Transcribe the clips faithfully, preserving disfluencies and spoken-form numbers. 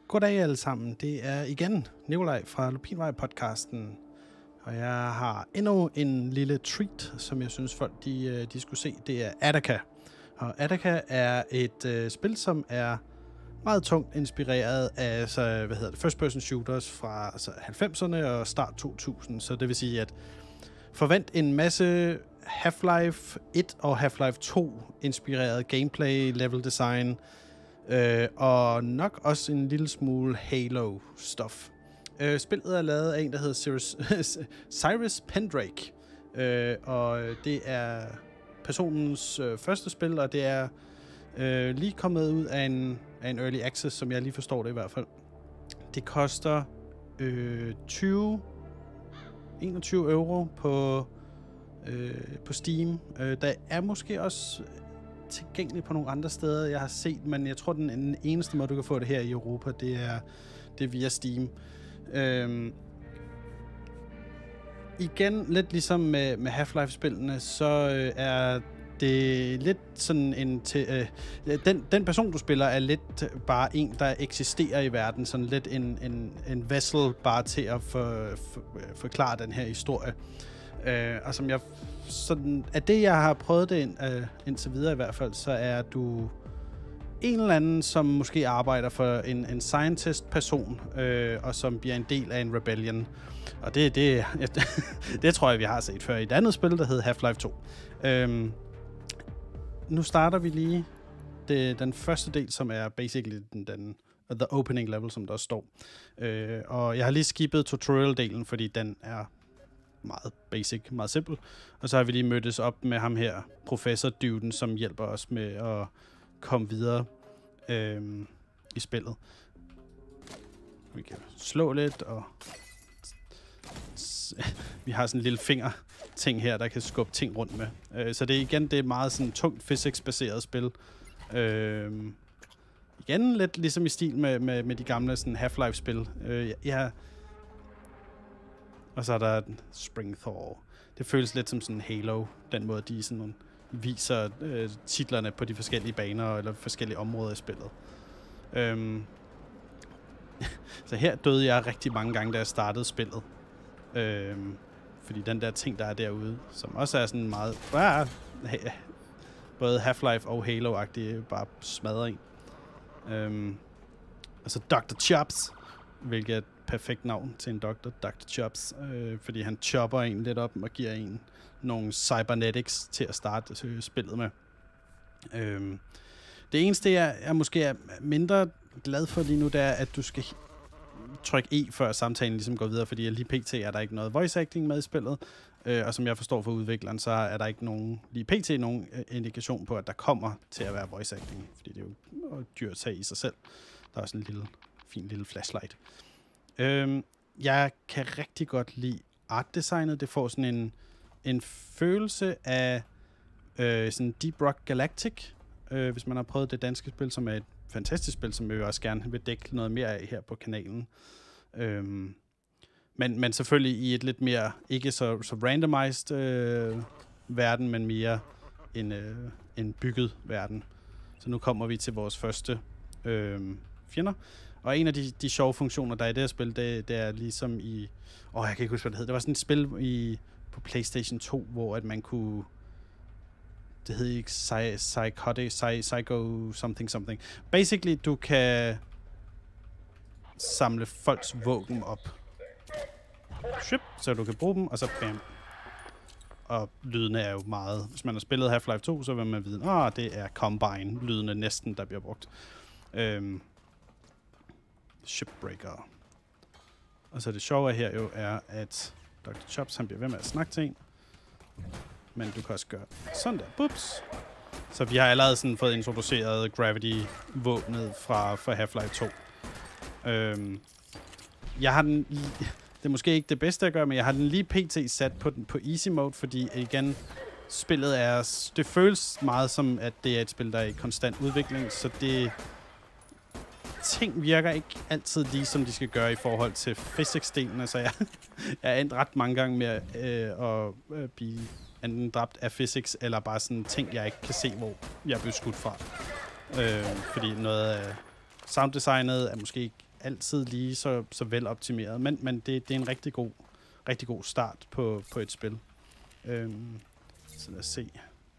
Goddag alle sammen. Det er igen Nikolaj fra Lupinvej-podcasten. Og jeg har endnu en lille treat, som jeg synes folk de, de skulle se. Det er Attica. Og Attica er et øh, spil, som er meget tungt inspireret af altså, hvad hedder det, first-person shooters fra altså, halvfemserne og start to tusind. Så det vil sige, at forvent en masse Half-Life et og Half-Life to inspireret gameplay, level design, øh, og nok også en lille smule Halo-stof. Øh, spillet er lavet af en, der hedder Cyrus, Cyrus Pendrake, øh, og det er personens øh, første spil, og det er øh, lige kommet ud af en, af en early access, som jeg lige forstår det i hvert fald. Det koster øh, tyve, enogtyve euro på, øh, på Steam. Øh, der er måske også tilgængelig på nogle andre steder, jeg har set, men jeg tror, den, den eneste måde, du kan få det her i Europa, det er, det er via Steam. Øhm, igen, lidt ligesom med, med Half-Life-spillene, så øh, er det lidt sådan en... Te, øh, den, den person, du spiller, er lidt bare en, der eksisterer i verden. Sådan lidt en, en, en vessel bare til at for, for, forklare den her historie. Øh, og som jeg... Sådan, af det, jeg har prøvet det ind, øh, indtil videre i hvert fald, så er du en eller anden, som måske arbejder for en, en scientist-person, øh, og som bliver en del af en rebellion. Og det, det, det tror jeg, vi har set før i et andet spil, der hed Half-Life to. Øhm, nu starter vi lige det, den første del, som er basically den, den the opening level, som der står. Øh, og jeg har lige skippet tutorial-delen, fordi den er meget basic, meget simpel. Og så har vi lige mødtes op med ham her, professor-duden, som hjælper os med at komme videre øhm, i spillet. Vi kan slå lidt, og vi har sådan en lille finger-ting her, der kan skubbe ting rundt med. Øh, så det er igen, det er meget sådan tungt physics-baseret spil. Øh, igen lidt ligesom i stil med, med, med de gamle sådan Half-Life-spil. Øh, ja. Og så er der Spring Thor. Det føles lidt som sådan Halo, den måde de sådan viser øh, titlerne på de forskellige baner eller forskellige områder i spillet. Øhm. Så her døde jeg rigtig mange gange, da jeg startede spillet. Øhm. Fordi den der ting, der er derude, som også er sådan meget... Ah, både Half-Life og Halo-agtige, bare smadrer en. Øhm. Og så doktor Chops, hvilket er et perfekt navn til en doktor, doktor Chops, øh, fordi han chopper en lidt op og giver en nogle cybernetics til at starte øh, spillet med. Øhm, det eneste, jeg, jeg måske er mindre glad for lige nu, det er, at du skal trykke E, før samtalen ligesom går videre, fordi lige pt. Er der ikke noget voice acting med i spillet, øh, og som jeg forstår fra udvikleren, så er der ikke nogen, lige pt. Nogen indikation på, at der kommer til at være voice acting, fordi det er jo et dyrt sag i sig selv. Der er også en lille, fin lille flashlight. Øhm, jeg kan rigtig godt lide artdesignet. Det får sådan en en følelse af øh, sådan Deep Rock Galactic, øh, hvis man har prøvet det danske spil, som er et fantastisk spil, som jeg også gerne vil dække noget mere af her på kanalen. Øhm, men, men selvfølgelig i et lidt mere, ikke så, så randomized øh, verden, men mere en, øh, en bygget verden. Så nu kommer vi til vores første øh, fjender. Og en af de, de sjove funktioner, der er i det her spil, det, det er ligesom i... Åh, oh, jeg kan ikke huske, hvad det hed. Det var sådan et spil i, på PlayStation to, hvor at man kunne... Det hed ikke psy, Psychotic, psy, Psycho something something. Basically, du kan samle folks våben op. Ship, så du kan bruge dem, og så bam. Og lydene er jo meget... Hvis man har spillet Half-Life to, så vil man vide, at oh, det er Combine. Lydene næsten, der bliver brugt. Øhm, Shipbreaker. Og så det sjove her jo er, at doktor Chops, han bliver ved med at snakke til en. Men du kan også gøre sådan der. Bups. Så vi har allerede sådan fået introduceret Gravity-våbnet fra, fra Half-Life to. Øhm, jeg har den... Det er måske ikke det bedste at gøre, men jeg har den lige pt. Sat på, den, på easy mode, fordi igen, spillet er... Det føles meget som, at det er et spil, der er i konstant udvikling, så det... Ting virker ikke altid lige, som de skal gøre i forhold til physics-delen. Altså, jeg, jeg er endt ret mange gange med øh, at øh, blive enten dræbt af physics, eller bare sådan ting, jeg ikke kan se, hvor jeg blev skudt fra. Øh, fordi noget af sounddesignet er måske ikke altid lige så, så veloptimeret, men, men det, det er en rigtig god, rigtig god start på, på et spil. Øhm, så lad os se.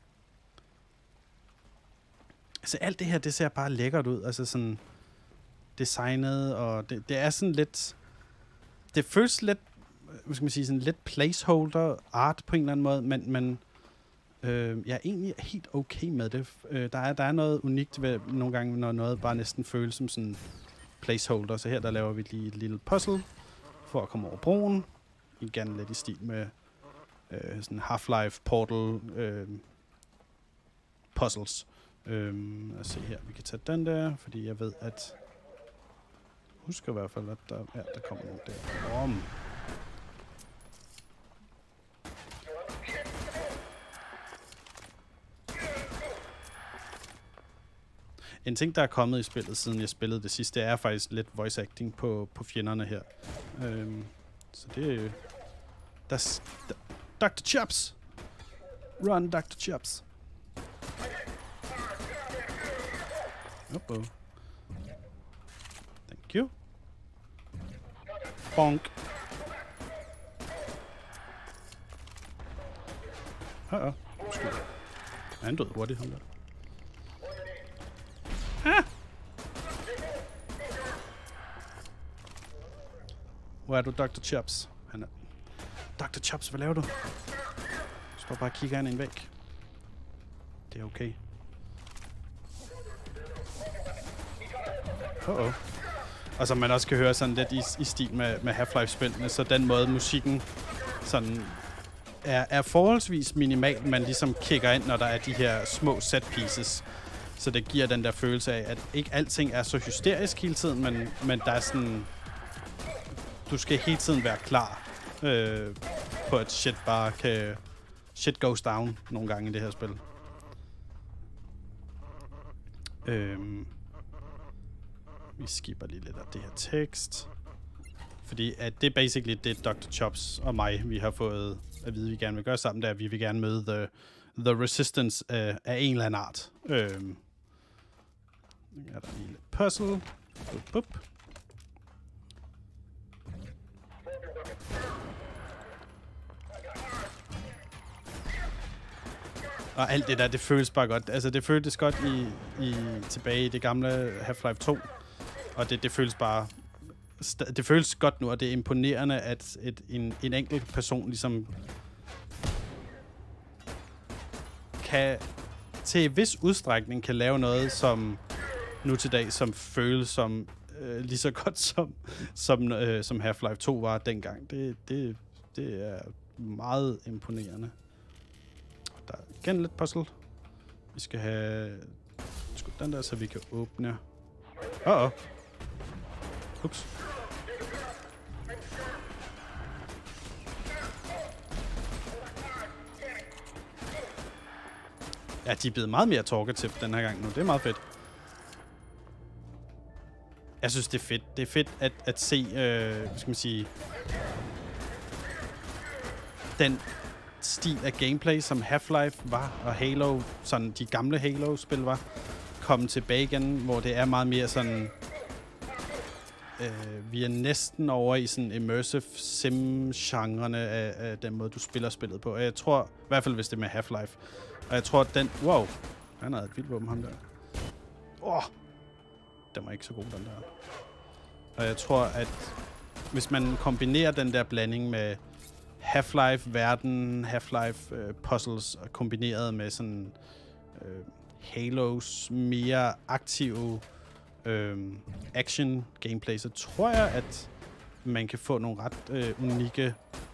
Altså alt det her, det ser bare lækkert ud. Altså sådan designet, og det, det er sådan lidt... Det føles lidt, hvad skal man sige, sådan lidt placeholder art på en eller anden måde, men, men øh, jeg er egentlig helt okay med det. Øh, der, er, der er noget unikt ved nogle gange, når noget bare næsten føles som sådan placeholder. Så her der laver vi lige et lille puzzle for at komme over broen. Igen lidt i stil med øh, sådan Half-Life Portal øh, puzzles. Øh, lad os se her, vi kan tage den der, fordi jeg ved, at husker i hvert fald, at der, ja, der kommer nogle der. Om. En ting, der er kommet i spillet, siden jeg spillede det sidste, er faktisk lidt voice acting på, på fjenderne her. Øhm, så det er jo... Der doktor Chops! Run, doktor Chops! Uh-oh. Thank you. Bonk. Uh-oh. Han døde hurtigt, ham der. Ah! Hvor er du, doktor Chops? Han er... doktor Chops, hvad laver du? Du står bare og kigger ind i en væg. Det er okay. Uh-oh. Og som man også kan høre sådan lidt i, i stil med, med Half-Life-spillene, så den måde musikken sådan er, er forholdsvis minimal, man ligesom kigger ind, når der er de her små set pieces. Så det giver den der følelse af, at ikke alting er så hysterisk hele tiden, men, men der er sådan... Du skal hele tiden være klar øh, på, at shit bare kan... Shit goes down nogle gange i det her spil. Øhm, vi skipper lige lidt af det her tekst. Fordi at det er basically det, doktor Chops og mig, vi har fået at vide, vi gerne vil gøre sammen, der vi vil gerne møde The, the Resistance af, af en eller anden art. Øhm, er der lige lidt puzzle. Bup, bup. Og alt det der, det føles bare godt. Altså, det føltes godt i, i tilbage i det gamle Half-Life to. Og det, det føles bare... Det føles godt nu, og det er imponerende, at et, en, en enkelt person ligesom kan til en vis udstrækning kan lave noget, som nu til dag, som føles som øh, lige så godt som, som, øh, som Half-Life to var dengang. Det, det, det er meget imponerende. Der er igen lidt puzzle. Vi skal have skudt den der, så vi kan åbne. Åh, åh. Ups. Ja, de er blevet meget mere talkative den her gang nu. Det er meget fedt. Jeg synes, det er fedt. Det er fedt at, at se, øh, hvad skal man sige, den stil af gameplay, som Half-Life var, og Halo, sådan de gamle Halo-spil var, komme tilbage igen, hvor det er meget mere sådan... Øh, vi er næsten over i sådan immersive sim-genrerne af, af den måde, du spiller spillet på. Og jeg tror, i hvert fald hvis det er med Half-Life, og jeg tror, at den... Wow! Han havde et vildt våben, ham der. Åh! Oh, den var ikke så god, den der. Og jeg tror, at hvis man kombinerer den der blanding med Half-Life-verden, Half-Life-puzzles, uh, kombineret med sådan uh, Halos mere aktive uh, action-gameplay, så tror jeg, at man kan få nogle ret uh, unikke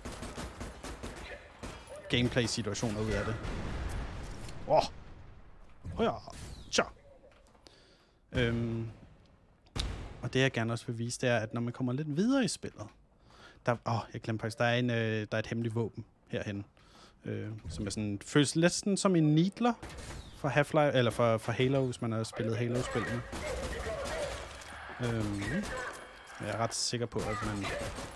gameplay-situationer ud af det. Åh! Oh. Oh ja! Tja! Øhm, og det jeg gerne også vil vise, det er, at når man kommer lidt videre i spillet, der, åh, jeg glemte faktisk, der er, en, øh, der er et hemmeligt våben herhen, øh, som er sådan, føles lidt sådan som en needler for Half-Life, eller for, for Halo, hvis man har spillet Halo-spillene. Øhm, jeg er ret sikker på, at man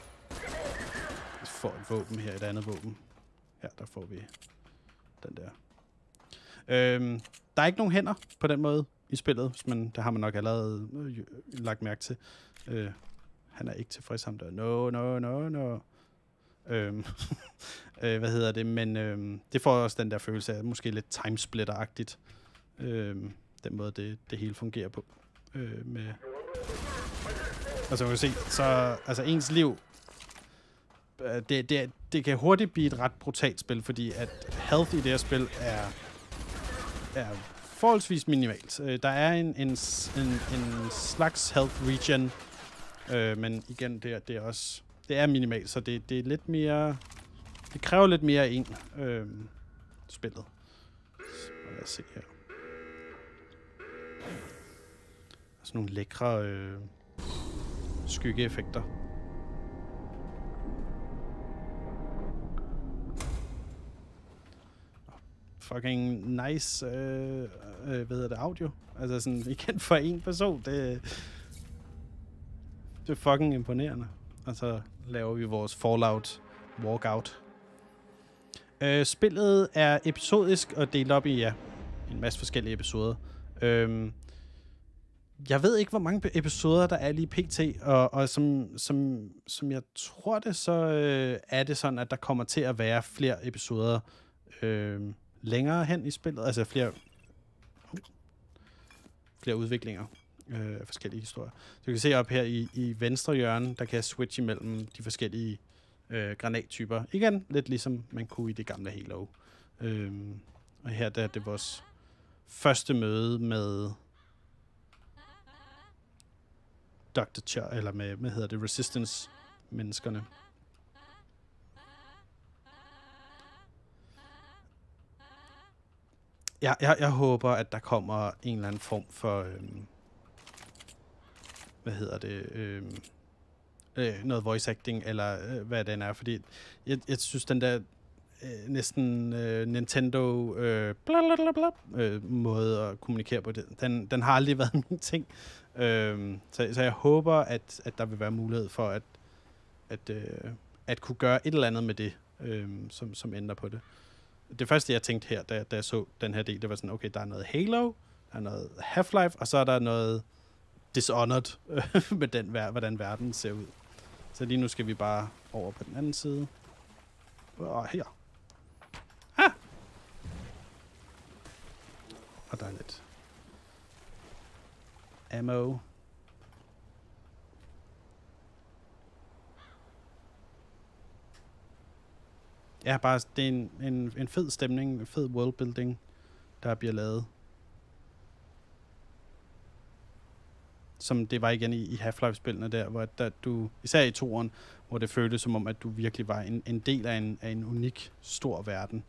får et våben her, et andet våben. Her, der får vi den der. Øhm, der er ikke nogen hænder på den måde i spillet, men det har man nok allerede øh, lagt mærke til. Øh, han er ikke tilfreds ham der. No, no, no, no. Øhm, øh, hvad hedder det? Men øhm, det får også den der følelse af måske lidt timesplitter-agtigt. Øhm, den måde, det, det hele fungerer på. Øh, med altså, man kan se, så altså ens liv, øh, det, det, det kan hurtigt blive et ret brutalt spil, fordi at health i det her spil er, er forholdsvis minimalt. Øh, der er en, en, en, en slags health regen, øh, men igen, det er, det er også det er minimalt, så det, det er lidt mere, det kræver lidt mere af en øh, spillet. Så lad os se her. Sådan nogle lækre øh, skyggeeffekter. Fucking nice, øh, øh, hvad hedder det, audio. Altså sådan, igen for en person, det, det er fucking imponerende. Og så laver vi vores Fallout walkout. Øh, spillet er episodisk og delt op i, ja, en masse forskellige episoder. Øh, Jeg ved ikke, hvor mange episoder der er lige pt. Og, og som, som, som jeg tror det, så øh, er det sådan, at der kommer til at være flere episoder øh, længere hen i spillet. Altså flere, uh, flere udviklinger øh, af forskellige historier. Så du kan se op her i, i venstre hjørne, der kan jeg switche imellem de forskellige øh, granattyper. Igen, lidt ligesom man kunne i det gamle Halo. Øh, og her der er det vores første møde med doktor Char, eller med, hvad hedder det, Resistance-menneskerne. Jeg, jeg, jeg håber, at der kommer en eller anden form for, øhm, hvad hedder det, øhm, øh, noget voice acting, eller øh, hvad den er, fordi jeg, jeg synes, den der øh, næsten øh, Nintendo øh, blablabla, øh, måde at kommunikere på det, den, den har aldrig været min ting. Øhm, så, så jeg håber, at, at der vil være mulighed for at, at, øh, at kunne gøre et eller andet med det, øh, som, som ændrer på det. Det første, jeg tænkte her, da, da jeg så den her del, det var sådan, okay, der er noget Halo, der er noget Half-Life, og så er der noget Dishonored med den, hvordan verden ser ud. Så lige nu skal vi bare over på den anden side. Og her. Ah! Og der er lidt ammo. Ja, bare det er en, en, en fed stemning, en fed worldbuilding, der bliver lavet. Som det var igen i, i Half-Life-spillene der, hvor der, du, især i toeren, hvor det føltes som om, at du virkelig var en, en del af en, af en unik, stor verden.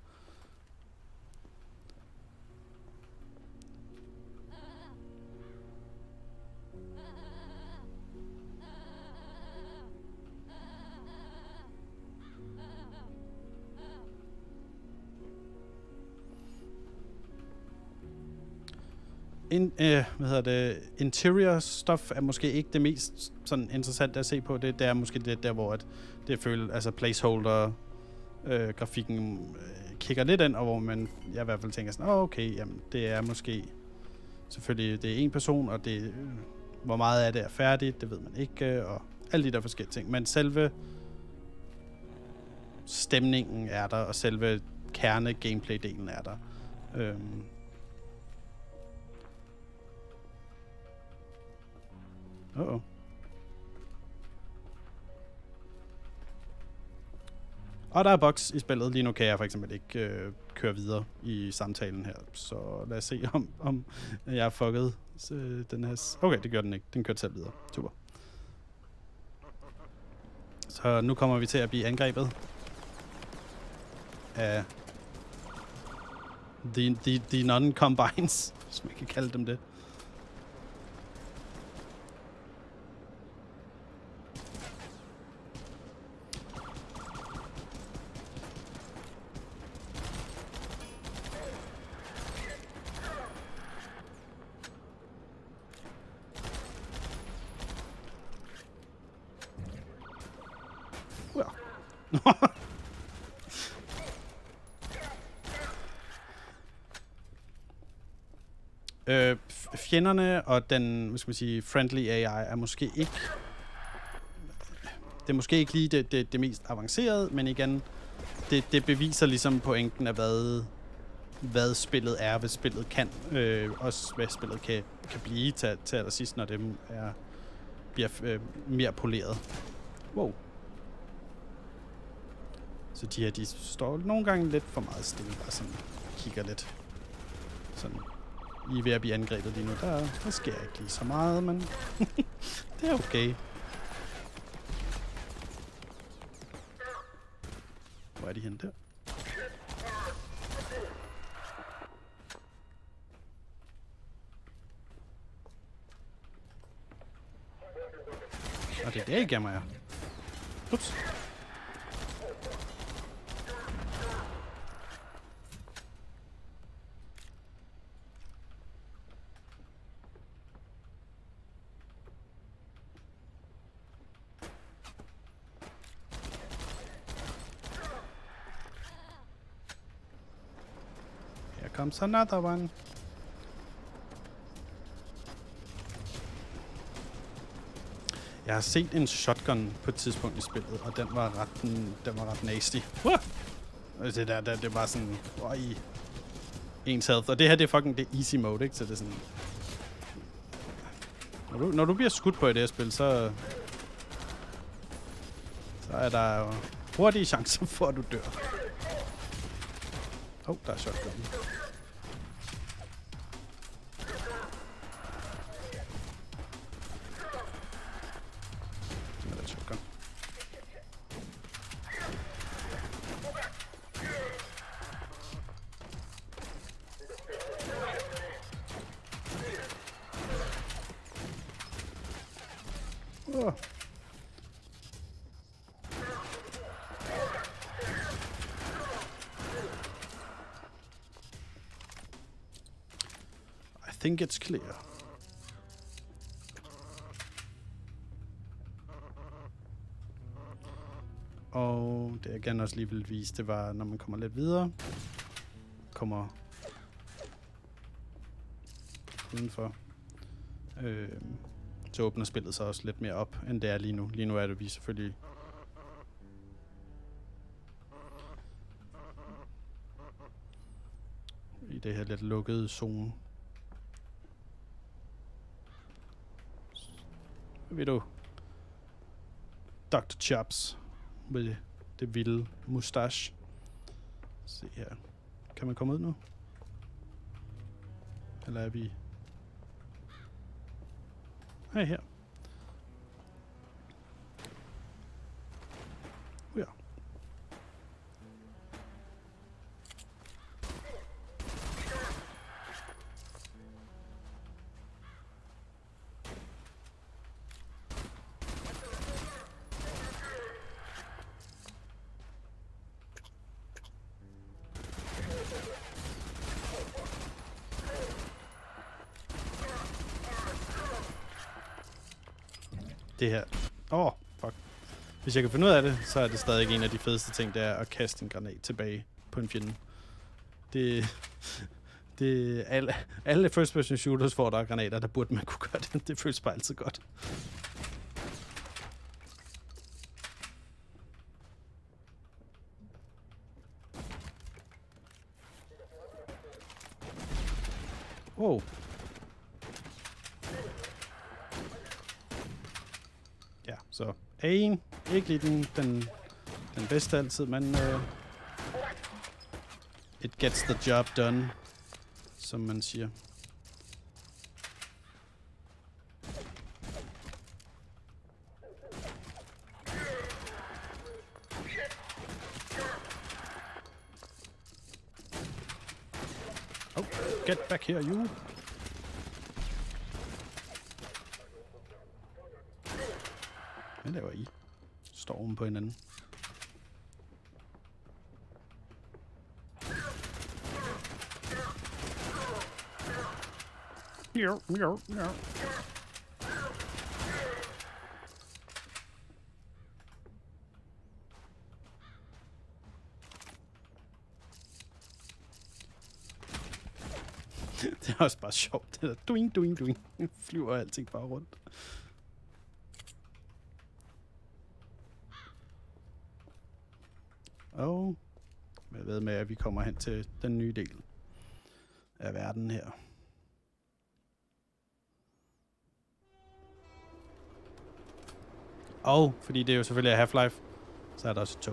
In, øh, hvad hedder det, interior stuff er måske ikke det mest sådan interessante at se på. Det, det er måske det der, hvor at det føler, altså placeholder øh, grafikken øh, kigger lidt ind, og hvor man jeg i hvert fald tænker sådan, oh, okay, jamen det er måske selvfølgelig det er en person, og det øh, hvor meget af det er færdigt, det ved man ikke, og alle de der forskellige ting. Men selve stemningen er der, og selve kerne gameplay-delen er der. Øhm, Uh-oh. Og der er bugs i spillet. Lige nu kan jeg for eksempel ikke øh, køre videre i samtalen her. Så lad os se, om, om jeg har fucket øh, den her. Okay, det gør den ikke. Den kørte selv videre. Super. Så nu kommer vi til at blive angrebet af the, the, the non-combines, hvis man kan kalde dem det. Øh, fjenderne og den, hvad skal man sige, friendly A I er måske ikke... Det er måske ikke lige det, det, det mest avancerede, men igen, det, det beviser ligesom pointen af, hvad, hvad spillet er, hvad spillet kan, øh, også hvad spillet kan, kan blive til, til allersidst, når det er, bliver øh, mere poleret. Wow. Så de her, de står nogle gange lidt for meget stille, bare sådan kigger lidt. Sådan, I er ved at blive angrebet lige nu. Der, der sker ikke lige så meget, men det er okay. Hvor er de henne der? Og det er der, I gemmer jer. Ups. Here comes another one. Jeg har set en shotgun på et tidspunkt i spillet, og den var ret, den, den var ret nasty. Uh! Det der, der, det var sådan, øj, ens health. Og det her, det er fucking det easy mode, ikke? Så det er sådan... Når du, når du bliver skudt på i det her spil, så... Så er der jo hurtige chancer for, at du dør. Åh, oh, der er shotgun. Oh. I think it's clear. Og det jeg gerne også lige vil vise, det var, når man kommer lidt videre, kommer udenfor, øh, så åbner spillet sig også lidt mere op, end det er lige nu. Lige nu er det vi selvfølgelig i det her lidt lukkede zone. Ved du, doktor Chops med det vilde mustache. Se her. Kan man komme ud nu? Eller er vi... Hej her. Ja. Det her. Åh, oh, fuck. Hvis jeg kan finde ud af det, så er det stadig en af de fedeste ting, det er at kaste en granat tilbage på en fjende. Det... det alle, alle first person shooters, hvor der er granater, der burde man kunne gøre det. Det føles bare altid godt. Wow. Ja, så A'en, ikke lige den, den, den bedste altid, men uh, it gets the job done, som man siger. Oh, get back here, you! Hvad laver I? Står oven på hinanden. Jo, jo, jo. Det er også bare sjovt, det der duing, duing, duing. Flyver alting bare rundt. Og jeg ved med, at vi kommer hen til den nye del af verden her. Og fordi det er jo selvfølgelig Half-Life, så er der også et tog.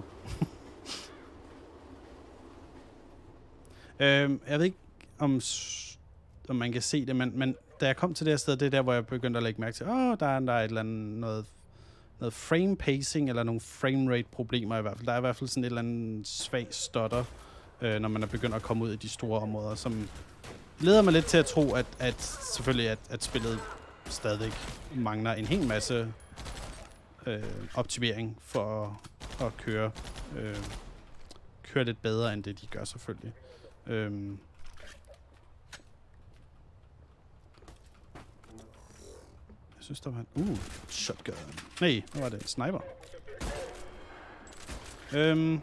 øhm, jeg ved ikke, om, om man kan se det, men, men da jeg kom til det her sted, det er der, hvor jeg begyndte at lægge mærke til, åh, der er, der er et eller andet, noget, noget frame pacing, eller nogle frame rate problemer i hvert fald. Der er i hvert fald sådan et eller andet svag stutter, øh, når man er begyndt at komme ud i de store områder, som leder mig lidt til at tro, at, at selvfølgelig, at, at spillet stadig mangler en hel masse øh, optimering for at, at køre, øh, køre lidt bedre, end det de gør selvfølgelig. Øhm. Jeg synes, der var en... Uh, shotgun. Nej, hvad var det? En sniper. Øhm.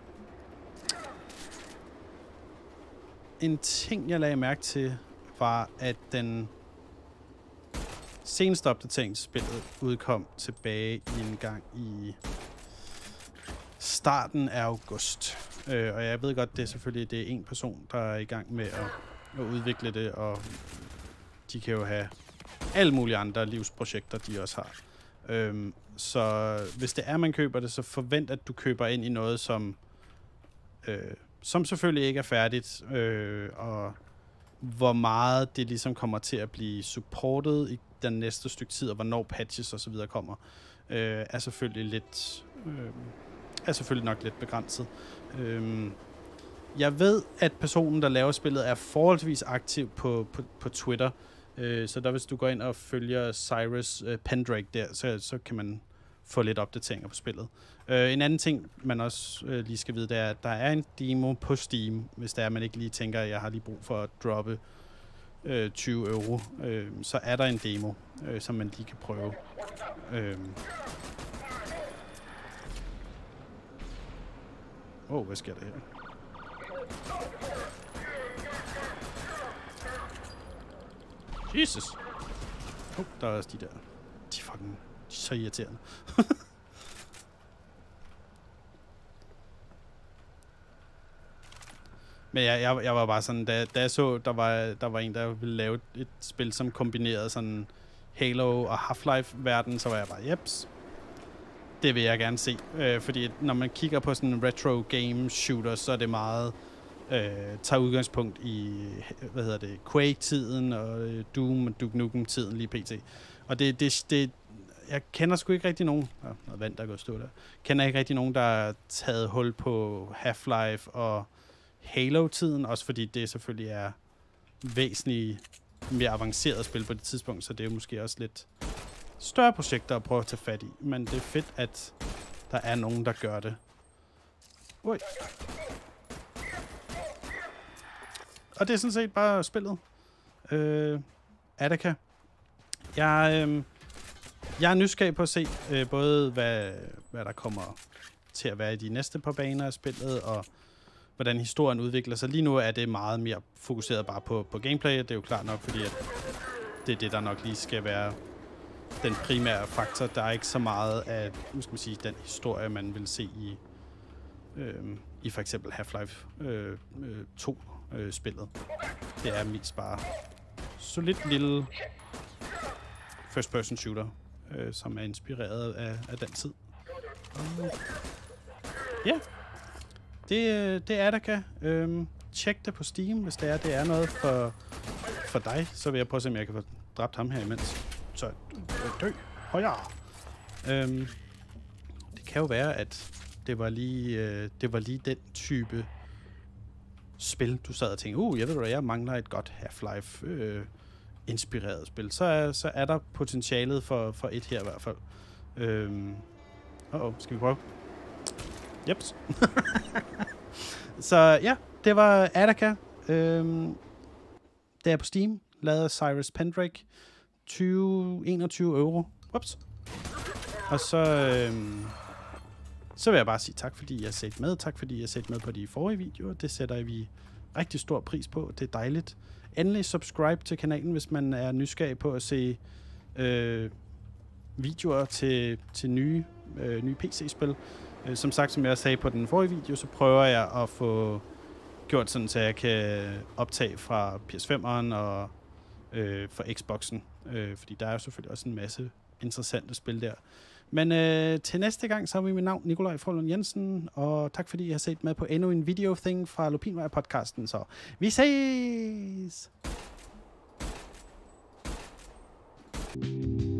En ting, jeg lagde mærke til, var, at den seneste opdatering til spillet udkom tilbage i en gang i starten af august. Øh, og jeg ved godt, det er selvfølgelig det er en person, der er i gang med at, at udvikle det, og de kan jo have alle mulige andre livsprojekter, de også har. Øhm, så hvis det er, man køber det, så forvent, at du køber ind i noget, som, øh, som selvfølgelig ikke er færdigt, øh, og hvor meget det ligesom kommer til at blive supportet i den næste stykke tid, og hvornår patches og så videre kommer, øh, er selvfølgelig lidt... Øh, er selvfølgelig nok lidt begrænset. Øhm, jeg ved, at personen, der laver spillet, er forholdsvis aktiv på, på, på Twitter. Øh, så der, hvis du går ind og følger Cyrus øh, Pendrake der, så, så kan man få lidt opdateringer på spillet. Øh, en anden ting, man også øh, lige skal vide, det er, at der er en demo på Steam, hvis det er, man ikke lige tænker, at jeg har lige brug for at droppe øh, tyve euro. Øh, så er der en demo, øh, som man lige kan prøve. Øh, Åh, oh, hvad sker der her? Jesus! Oh, der er også de der. De er fucking... De er så irriterende. Men jeg, jeg, jeg var bare sådan, da, da jeg så, der var, der var en, der ville lave et spil, som kombinerede sådan Halo og Half-Life-verden, så var jeg bare, jeps. Det vil jeg gerne se, øh, fordi når man kigger på sådan en retro game shooter, så er det meget øh, tager udgangspunkt i, hvad hedder det, Quake-tiden og øh, Doom og Duke Nukem-tiden lige pt. Og det, det, det, jeg kender sgu ikke rigtig nogen, ja, noget vand, der går stå der, kender ikke rigtig nogen, der har taget hul på Half-Life og Halo-tiden, også fordi det selvfølgelig er væsentligt mere avanceret spil på det tidspunkt, så det er jo måske også lidt større projekter at prøve at tage fat i, men det er fedt, at der er nogen, der gør det. Ui. Og det er sådan set bare spillet. Øh, Attica. Jeg, øh, jeg er nysgerrig på at se øh, både, hvad, hvad der kommer til at være i de næste par baner af spillet, og hvordan historien udvikler sig. Lige nu er det meget mere fokuseret bare på, på gameplay. Det er jo klart nok, fordi at det er det, der nok lige skal være den primære faktor. Der er ikke så meget af, nu skal man sige, den historie, man vil se i, øh, i for eksempel Half-Life øh, øh, to-spillet. Øh, det er mest bare solidt lille first-person shooter, øh, som er inspireret af, af den tid. Ja, yeah. det, det er Attica. Øh, tjek det på Steam, hvis det er, det er noget for, for dig. Så vil jeg prøve at se, om jeg kan få dræbt ham her imens. Så dø. Højere. Øhm, det kan jo være, at det var lige, øh, det var lige den type spil, du sad og tænkte, uh, jeg ved hvad, jeg mangler et godt Half-Life øh, inspireret spil. Så er, så er der potentialet for, for et her i hvert fald. Øhm, uh oh, skal vi prøve? Jeps. Så ja, det var Attica. Øhm, det er på Steam, lavet af Cyrus Pendrake. tyve, enogtyve euro. Ups. Og så, øhm, så vil jeg bare sige tak, fordi I har set med. Tak, fordi I har set med på de forrige videoer. Det sætter vi rigtig stor pris på. Det er dejligt. Endelig subscribe til kanalen, hvis man er nysgerrig på at se øh, videoer til, til nye, øh, nye P C-spil. Øh, som sagt, som jeg sagde på den forrige video, så prøver jeg at få gjort sådan, så jeg kan optage fra P S fem'eren og øh, fra Xboxen. Øh, fordi der er jo selvfølgelig også en masse interessante spil der. Men øh, til næste gang, så har vi mit navn, Nikolaj Frølund Jensen, og tak fordi I har set med på endnu en video-thing fra Lupinvej-podcasten. Så vi ses!